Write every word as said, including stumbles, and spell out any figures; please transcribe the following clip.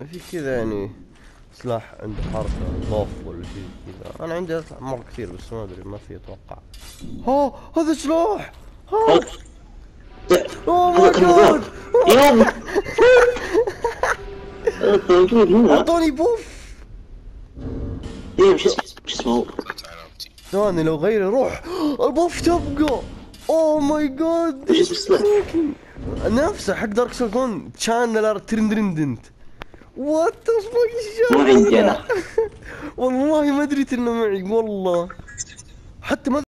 في كذا يعني سلاح عنده حركة ضاف ولا شيء كذا. انا عندي اسلحة مرة كثير بس ما ادري ما في اتوقع. ها هذا سلاح. ها. هذا اوه هذا ماي كان جاد. مضاد. يلا هذا موجود هنا. اعطوني بوف. ايه شو اسمه شو اسمه ثواني لو غيري روح البوف تبقى. اوه ماي جاد. وش اسم السلاح؟ نفسه حق دارك سول كون تشانلر ترندرندنت. وات ذا فك. ما عندي انا. والله ما دريت انه معي والله. حتى ما